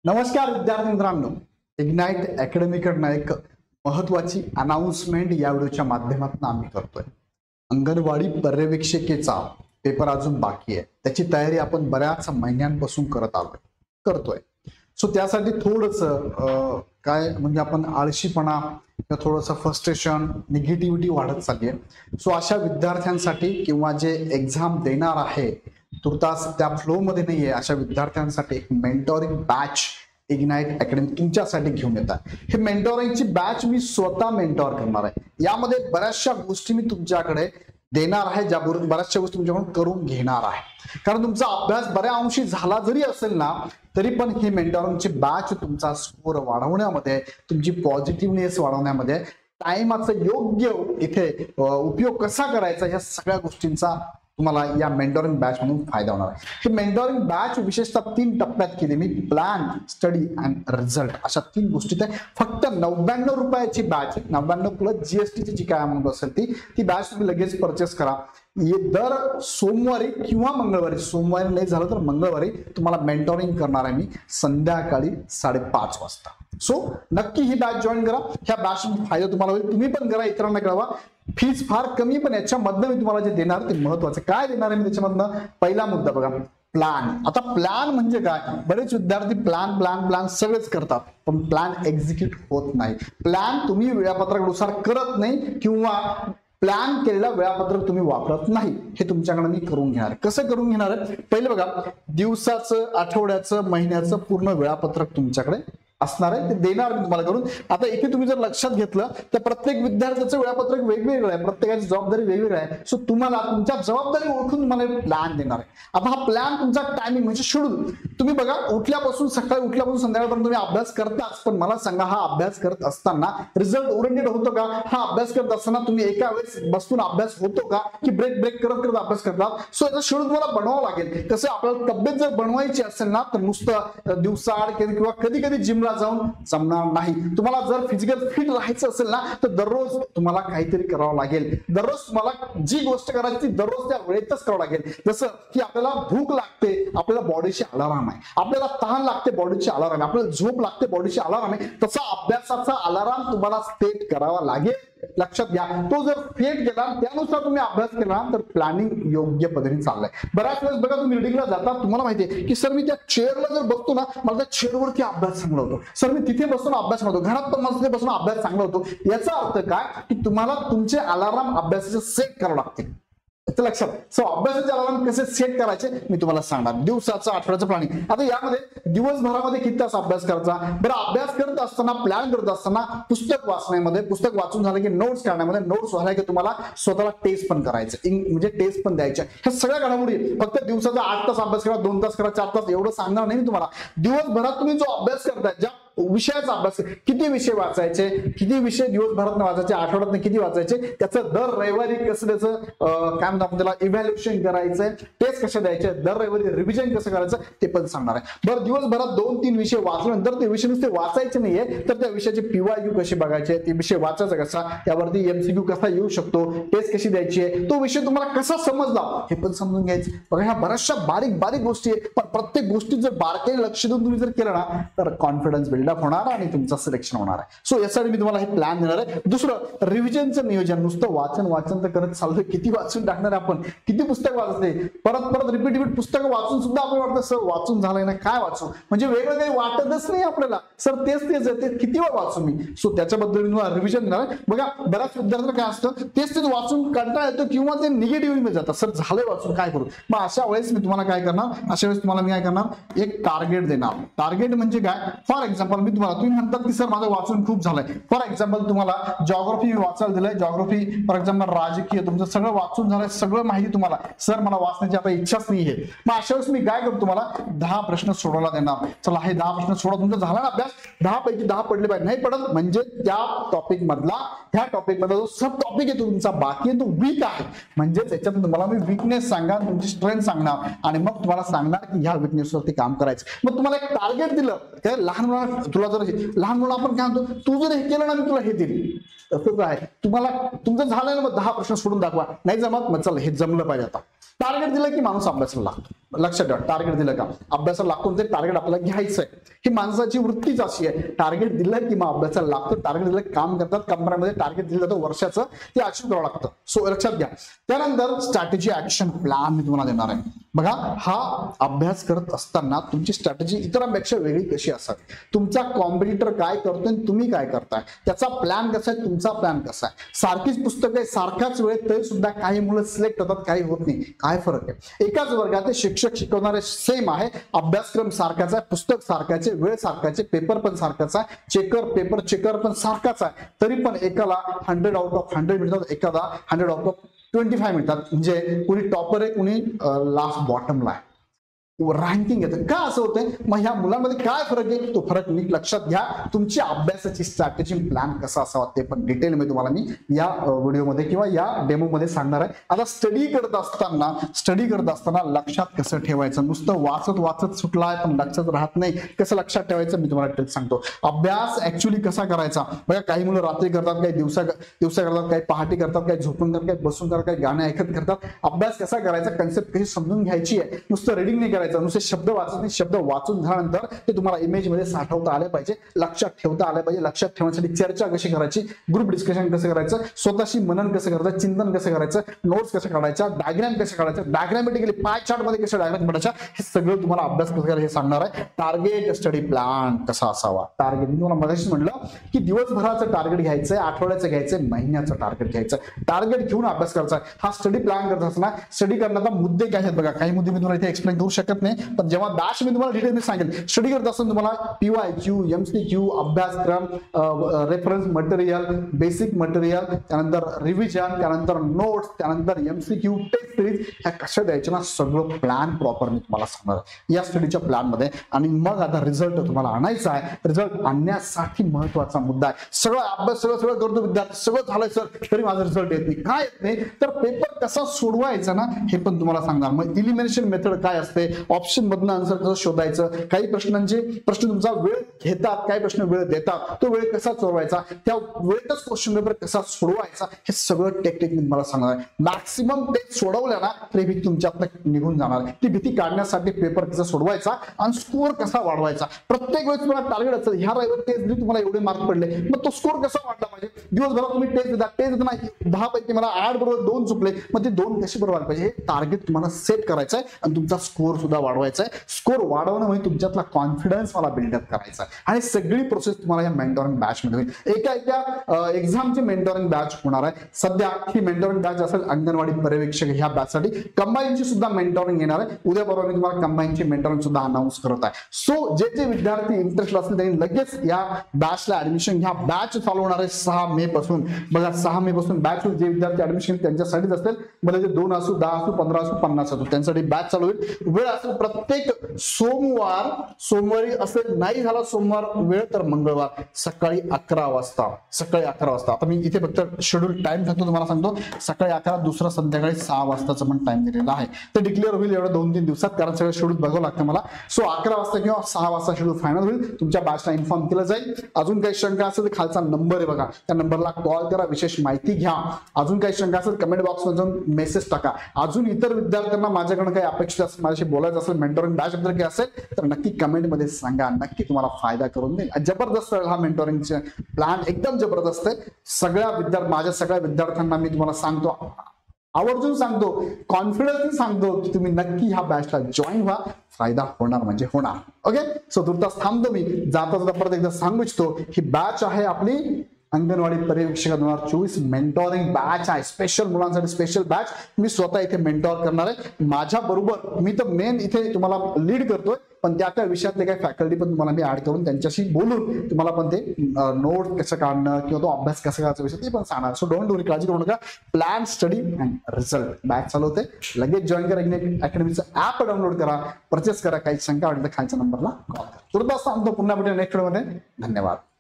नमस्कार विद्यार्थी मित्रांनो, इग्नाइट अकॅडमीकडनं एक महत्वाची अनाउन्समेंट या व्हिडिओच्या माध्यमातून आम्ही करतोय. अंगणवाडी पर्यवेक्षिकेचा पेपर अजून बाकी आहे. त्याची तयारी आपण बऱ्याच महिन्यांपासून करतोय. सो त्यासाठी थोडंसं काय म्हणजे आपण आळशीपणा किंवा थोडंसं फ्रस्ट्रेशन, निगेटिव्हिटी वाढत चालली आहे. सो अशा विद्यार्थ्यांसाठी किंवा जे एक्झाम देणार आहे तुर्तास त्या फ्लो मध्ये नाहीये अशा विद्यार्थ्यांसाठी एक मेंटोरिंग बॅच इग्नाइट अकॅडमी तुमच्यासाठी घेऊन येत आहे. हे मेंटोरिंगची बॅच मी स्वतः मेंटोर करणार आहे. यामध्ये बऱ्याचशा गोष्टी मी तुमच्याकडे देणार आहे, ज्या बऱ्याचशा गोष्टी तुमच्याकडून करून घेणार आहे. कारण तुमचा अभ्यास बऱ्या अंशी झाला जरी असेल ना तरी पण ही मेंटोरिंगची बॅच तुमचा स्कोर वाढवण्यामध्ये, तुमची पॉझिटिव्हनेस वाढवण्यामध्ये, टाइमाचा योग्य इथे उपयोग कसा करायचा या सगळ्या गोष्टींचा तुम्हाला या मेंटोरिंग बॅच मधून फायदा होणार आहे. ही मेंटोरिंग बॅच विशेषतः 3 टप्प्यात केली मी. प्लॅन, स्टडी अँड रिझल्ट अशा 3 गोष्टीत आहे. फक्त 99 रुपयाची बॅच, 99 प्लस जीएसटी ची काय अमाऊंट असेल ती बॅच तुम्ही लगेच परचेस करा. दर सोमवारी किंवा मंगळवारी, सोमवारी नाही झालं तर मंगळवारी तुम्हाला मेंटोरिंग करणार आहे मी संध्याकाळी 5:30 वाजता. सो नक्की ही बॅच जॉईन करा. ह्या बॅच फायदा तुम्हाला होईल. तुम्ही पण करा, इतरांना कळवा. फीस फार कमी, पण याच्यामधनं मी तुम्हाला जे देणार ते महत्वाचं. काय देणार आहे मी त्याच्यामधनं? पहिला मुद्दा बघा, प्लॅन. आता प्लॅन म्हणजे काय? बरेच विद्यार्थी प्लॅन सगळेच करतात पण प्लॅन एक्झिक्यूट होत नाही. प्लॅन तुम्ही वेळापत्रकानुसार करत नाही किंवा प्लॅन केलेला वेळापत्रक तुम्ही वापरत नाही. हे तुमच्याकडे मी करून घेणार. कसं करून घेणार आहे? पहिलं बघा, दिवसाचं, आठवड्याचं, महिन्याचं पूर्ण वेळापत्रक तुमच्याकडे असणार आहे. ते देणार मी तुम्हाला करून. आता इथे तुम्ही जर लक्षात घेतलं तर प्रत्येक विद्यार्थ्याचं वेळापत्रक वेगवेगळं आहे, प्रत्येकाची जबाबदारी वेगवेगळी आहे. सो तुम्हाला तुमच्या जबाबदारी ओळखून तुम्हाला प्लॅन देणार आहे. आता हा प्लॅन तुमचा टायमिंग म्हणजे शेड्यूल. तुम्ही बघा, उठल्यापासून सकाळी उठल्यापासून संध्याकाळपर्यंत तुम्ही अभ्यास करताच, पण मला सांगा हा अभ्यास करत असताना रिझल्ट ओरिएंटेड होतो का? हा अभ्यास करत असताना तुम्ही एका वेळेस बसून अभ्यास होतो का, की ब्रेक करत अभ्यास करतात? सो याचा शेड्यूल तुम्हाला बनवावं लागेल. कसं आपल्याला तब्येत जर बनवायची असेल ना तर नुसतं दिवसाआड किंवा कधी जिमला जाऊन जमणार नाही. तुम्हाला जर फिजिकल फिट राहायचं असेल ना तर दररोज तुम्हाला काहीतरी करावं लागेल. दररोज तुम्हाला जी गोष्ट करायची ती दररोज त्या वेळेतच करावं लागेल. जसं की आपल्याला भूक लागते, आपल्याला बॉडीची अलार्म आहे. आपल्याला तहान लागते, बॉडीची अलार्म आहे. आपल्याला झोप लागते, बॉडीची अलार्म आहे. तसा अभ्यासाचा अलार्म तुम्हाला सेट करावा लागेल. लक्षात घ्या. तो जर सेट केला, त्यानुसार तुम्ही अभ्यास केला तर प्लॅनिंग योग्य पद्धतीने चाललंय. बऱ्याच वेळेस बघा, तुम्ही रिडिंगला जाता, तुम्हाला माहितीये की सर मी त्या चेअरला जर बसतो ना मला त्या चेअरवरती अभ्यास चांगला होतो. सर मी तिथे बसून अभ्यास करतो, घरात पण मला तिथे बसून अभ्यास चांगला होतो. याचा अर्थ काय? की तुम्हाला तुमचे अलार्म अभ्यासाचे सेट करावे लागतील. लक्षात. सो अभ्यासाचे अलार्म कसे सेट करायचे मी तुम्हाला सांगणार. दिवसाचं, आठवड्याचं प्लॅनिंग. आता यामध्ये दिवसभरामध्ये किती तास अभ्यास करायचा? बरं, अभ्यास करत असताना, प्लॅन करत असताना पुस्तक वाचण्यामध्ये, पुस्तक वाचून झालं की नोट्स काढण्यामध्ये, नोट्स झाल्या की तुम्हाला स्वतःला टेस्ट पण करायचं, म्हणजे टेस्ट पण द्यायच्या. ह्या सगळ्या घडामोडी फक्त दिवसाचा 8 तास अभ्यास करा, 2 तास करा, 4 तास एवढं सांगणार नाही मी तुम्हाला. दिवसभरात तुम्ही जो अभ्यास करताय, ज्या विषयाचा अभ्यास, किती विषय वाचायचे, किती विषय दिवसभरात वाचायचे, आठवड्यात किती वाचायचे, त्याचं दर रविवारी कसं त्याचं काय म्हणतो आपण त्याला इव्हॅल्युएशन करायचंय, टेस्ट कशा द्यायचे, दर रविवारी रिव्हिजन कसं करायचं ते पण सांगणार आहे. बरं, दिवसभरात 2-3 विषय वाचल्यानंतर ते विषय नुसते वाचायचे नाहीये तर त्या विषयाचे PYQ कसे बघायचे, ते विषय वाचायचा कसा, त्यावरती MCQ कसा येऊ शकतो, टेस्ट कशी द्यायची आहे, तो विषय तुम्हाला कसा समजला हे पण समजून घ्यायचं. बघा, ह्या बऱ्याचशा बारीक गोष्टी आहेत, पण प्रत्येक गोष्टी जर बारकाईने लक्ष देऊन तुम्ही जर केलं ना तर कॉन्फिडन्स बिल्डअप होणार आणि तुमचं सिलेक्शन होणार आहे. सो यासाठी मी तुम्हाला हे प्लॅन देणार आहे. दुसरं, रिव्हिजनचं नियोजन. नुसतं वाचन तर करत चाललं, किती वाचून टाकणार आपण, किती पुस्तक वाचते, परत रिपीट पुस्तकं वाचून सुद्धा आपल्याला वाटतं सर वाचून झालंय ना, काय वाचू, म्हणजे वेगळं काही वाटतच नाही आपल्याला. सर तेच आहे, किती वेळ वाचू मी. सो त्याच्याबद्दल मी तुम्हाला रिव्हिजन देणार आहे. बघा, बऱ्याच विद्यार्थ्यांना काय असतं, तेच वाचून कंटाळा येतो किंवा ते निगेटिव्ह मध्ये जातात, सर झालंय वाचून काय करू. मग अशा वेळेस मी तुम्हाला काय करणार, मी काय करणार, एक टार्गेट देणार. टार्गेट म्हणजे काय? फॉर एक्झाम्पल मी तुम्ही म्हणतात की सर माझं वाचून खूप झालंय. फॉर एक्झाम्पल तुम्हाला जॉग्राफी वाचायला दिलंय, जॉग्राफी फॉर एक्झाम्पल राजकीय तुमचं सगळं वाचून झालंय, सगळं माहिती तुम्हाला, सर मला वाचण्याची आता इच्छाच नाहीये. मग अशा वेळेस मी काय करतो, तुम्हाला 10 प्रश्न सोडवायला देणार. चला हे 10 प्रश्न सोडा. तुमचा झाला ना अभ्यास, 10 पैकी 10 पडले पाहिजे. नाही पडत म्हणजे त्या टॉपिक मधला जो सब टॉपिक आहे तुमचा बाकी आहे तो वीक आहे, म्हणजे त्याच्यात तुम्हाला मी वीकनेस सांगा, तुमची स्ट्रेंथ सांगणार आणि मग तुम्हाला सांगणार की ह्या वीकनेसवरती काम करायचं. मग तुम्हाला एक टार्गेट दिलं, काय लहान मुलांना, तुला जर लहान मुलं आपण काय म्हणतो, तू जर हे केलं ना मी तुला हे देईल. तसंच आहे. तुम्हाला तुमचं झालं ना, मग 10 प्रश्न सोडून दाखवा. नाही जमत मग चल हे जमलं पाहिजे. आता टार्गेट दिलं की माणूस अभ्यासाला लागतो. लक्षात ठेवा, टार्गेट दिलं का अभ्यासाला लागतो. ते टार्गेट आपल्याला घ्यायचंय. ही माणसाची वृत्तीच अशी आहे. टार्गेट दिलं की मग अभ्यासाला लागतो. टार्गेट दिलं काम करतात. कंपन्यांमध्ये टार्गेट दिलं जातं वर्षाचं, ते अचीव करावं लागतं. सो लक्षात घ्या. त्यानंतर स्ट्रॅटेजी ऍक्शन प्लॅन मी तुम्हाला देणार आहे. बघा, हा अभ्यास करत असताना तुमची स्ट्रॅटेजी इतरांपेक्षा वेगळी कशी असावी, तुमचा कॉम्पिटिटर काय करतोय तुम्ही काय करताय, त्याचा प्लॅन कसा आहे, तुमचा प्लॅन कसा आहे. सारखीच पुस्तकं आहे, सारख्याच वेळेत, तरी सुद्धा काही मुलं सिलेक्ट होतात, काही होत नाही. काय फरक आहे? एकाच वर्गात शिक्षक शिकवणारे सेम आहे, अभ्यासक्रम सारखाच आहे, पुस्तक सारखाचे, वेळ सारखाचे, पेपर पण सारखाच आहे, पेपर चेकर पण सारखाच आहे, तरी पण एकाला 100 आउट ऑफ 100 मिळतात, एकाला 100 आउट ऑफ 25 मिळतात. म्हणजे कुणी टॉपर आहे, कुणी लास्ट बॉटमला आहे. रँकिंग येतं का असं होतंय? मग ह्या मुलांमध्ये काय फरक आहे? तो फरक नीट लक्षात घ्या. तुमची अभ्यासाची स्ट्रॅटेजी प्लॅन कसा असावा ते पण डिटेलमध्ये तुम्हाला मी या व्हिडिओमध्ये किंवा या डेमोमध्ये सांगणार आहे. आता स्टडी करत असताना लक्षात कसं ठेवायचं? नुसतं वाचत सुटलाय पण लक्षात राहत नाही, कसं लक्षात ठेवायचं मी तुम्हाला टिप्स सांगतो. अभ्यास ऍक्च्युअली कसा करायचा बघा. काही मुलं रात्री करतात, काही दिवसा करतात, काही पहाटे करतात, काही झोपून करतात, काही बसून करतात, काही गाणे ऐकत करतात. अभ्यास कसा करायचा, कन्सेप्ट कशी समजून घ्यायची आहे. नुसतं रीडिंग नाही करायचं, नुसते शब्द वाचत नाही. शब्द वाचून झाल्यानंतर ते तुम्हाला इमेज मध्ये साठवता आले पाहिजे, लक्षात ठेवता आले पाहिजे. लक्षात ठेवण्यासाठी चर्चा कशी करायची, ग्रुप डिस्कशन कसं करायचं, स्वतःशी मनन कसं करायचं, चिंतन कसं करायचं, नोट्स कशा काढायच्या, डायग्राम कशा काढायच्या, डायग्रामेटिकली पाय चार्ट मध्ये कशा डायग्राम काढायच्या, हे सगळं तुम्हाला अभ्यास कसं करायचं हे सांगणार आहे. टार्गेट स्टडी प्लॅन कसा असावा. टार्गेट मी तुम्हाला मगाशीच म्हटलं की दिवसभराचं टार्गेट घ्यायचंय, आठवड्याचं घ्यायचंय, महिन्याचं टार्गेट घ्यायचं. टार्गेट घेऊन अभ्यास करायचा. हा स्टडी प्लॅन करत असताना स्टडी करण्याचा मुद्दे काय आहेत बघा. काही मुद्दे मी तुम्हाला इथे एक्सप्लेन करू शकत नाही, पण जेव्हा बॅच मी तुम्हाला डिटेल सांगेल. स्टडी करत असताना तुम्हाला PYQ, MCQ, अभ्यासक्रम, रेफरन्स मटेरियल, बेसिक मटेरियल, त्यानंतर रिव्हिजन, त्यानंतर नोट्स, त्यानंतर MCQ, टेस्ट सिरीज, ह्या कशा द्यायच्या ना, सगळं प्लॅन प्रॉपर मी तुम्हाला सांगणार आहे या स्टडीच्या प्लॅन मध्ये. आणि मग आता रिझल्ट तुम्हाला आणायचा आहे. रिझल्ट आणण्यासाठी महत्वाचा मुद्दा आहे. सगळं अभ्यास सगळं करतो विद्यार्थी, सगळं झालंय सर, तरी माझा रिझल्ट येत नाही. काय येत नाही? तर पेपर कसा सोडवायचा ना हे पण तुम्हाला सांगणार. मग इलिमिनेशन मेथड काय असते, ऑप्शन मधनं आन्सर कसं शोधायचं, काही प्रश्न तुमचा वेळ घेतात, काही प्रश्न वेळ देतात, तो वेळ कसा सोडवायचा, त्या वेळेतच क्वेश्चन पेपर कसा सोडवायचा, हे सगळं टेक्निक मी मला सांगणार आहे. मॅक्सिमम ते सोडवलं ना तरी भीती तुमच्यातनं निघून जाणार. ती भीती काढण्यासाठी पेपर कसा सोडवायचा आणि स्कोर कसा वाढवायचा. प्रत्येक वेळेस तुम्हाला टार्गेट असेल, ह्या रविवारी टेस्ट दिली तुम्हाला एवढे मार्क पडले, मग तो स्कोर कसा वाढला पाहिजे. दिवसभरात तुम्ही टेस्ट देता 10 पैकी मला 8 बरोबर 2 चुकले, मग ते 2 कसे बरोबर पाहिजे, हे टार्गेट तुम्हाला सेट करायचं आहे आणि तुमचा स्कोर सुद्धा वाढवायचा आहे. स्कोर वाढवणं म्हणजे तुमच्यातला कॉन्फिडन्स मला बिल्डअप करायचा आहे. आणि सगळी प्रोसेस तुम्हाला या मेंटोरिंग बॅच मध्ये होईल. एका एक्झामची मेंटोरिंग बॅच होणार आहे. सध्या ही मेंटोरिंग बॅच असेल अंगणवाडी पर्यवेक्षक ह्या बॅचसाठी. कंबाईनची सुद्धा मेंटोरिंग येणार आहे. उद्या परवा मी तुम्हाला कंबाईनची मेंटोरिंग सुद्धा अनाउन्स करत आहे. सो जे विद्यार्थी इंटरेस्ट असतील त्यांनी लगेच या बॅचला ऍडमिशन घ्या. बॅच चालू होणार आहे 6 मे पासून. बघा 6 मे पासून बॅच, जे विद्यार्थी ऍडमिशन त्यांच्यासाठीच असेल, भले ते 2 असू, 10 असू, 15 असू, 50 असू, त्यांच्यासाठी बॅच चालू होईल. वेळ असेल प्रत्येक सोमवारी असेल, नाही झाला सोमवार वेळ तर मंगळवार सकाळी 11 वाजता. आता मी इथे फक्त शेड्यूल टाइम सांगतो, तुम्हाला सांगतो सकाळी 11, दुसरा संध्याकाळी 6 वाजताचा पण टाइम दिलेला आहे. ते डिक्लेअर होईल एवढं 2-3 दिवसात, कारण सगळं शेड्यूल बघावं लागतं मला. सो 11 वाजता किंवा 6 वाजता शेड्यूल फायनल होईल. तुमच्या बॅचला इन्फॉर्म केलं जाईल. अजून काही शंका असेल तर खालचा नंबर आहे बघा, त्या नंबरला कॉल करा, विशेष माहिती घ्या. अजून काही शंका असेल कमेंट बॉक्स मध्ये जाऊन मेसेज टाका. अजून इतर विद्यार्थ्यांना माझ्याकडे काही अपेक्षित असेल, माझ्याशी बोलायचं असेल, मेंटोरिंग बॅच बद्दल काही असेल तर नक्की कमेंट मध्ये सांगा. नक्की तुम्हाला फायदा करून देईल. जबरदस्त हा मेंटोरिंगचा प्लॅन, एकदम जबरदस्त आहे. माझ्या सगळ्या विद्यार्थ्यांना मी तुम्हाला सांगतो, आवर्जून सांगतो, कॉन्फिडन्स सांगतो की तुम्ही नक्की ह्या बॅचला जॉईन व्हा. फायदा होणार म्हणजे होणार. ओके, सो तुर्तास थांबतो. मी जाता परत एकदा सांगू इच्छितो, ही बॅच आहे आपली अंगणवाडी पर्यवेक्षक 2024 मेंटोरिंग बॅच आहे. स्पेशल मुलांसाठी स्पेशल बॅच. मी स्वतः इथे मेंटॉर करणार आहे. माझ्या बरोबर मी तर मेन इथे तुम्हाला लीड करतोय, पण त्या विषयातले काही फॅकल्टी पण तुम्हाला मी ऍड करून त्यांच्याशी बोलून तुम्हाला पण ते नोट कसं काढणं किंवा तो अभ्यास कसा करायचा विषय ते पण सांगणार. सो डोंट वरी, काळजी करू नका. Plan, study and result batch चालू होते. लगेच जॉईन करा. इग्नाइट अकॅडमीचं ऍप डाउनलोड करा, परचेस करा. काही शंका वाटलं तर खालच्या नंबरला कॉल करा. तुर्तास सांगतो, पुन्हा भेटूया नेक्स्ट व्हिडिओमध्ये. धन्यवाद.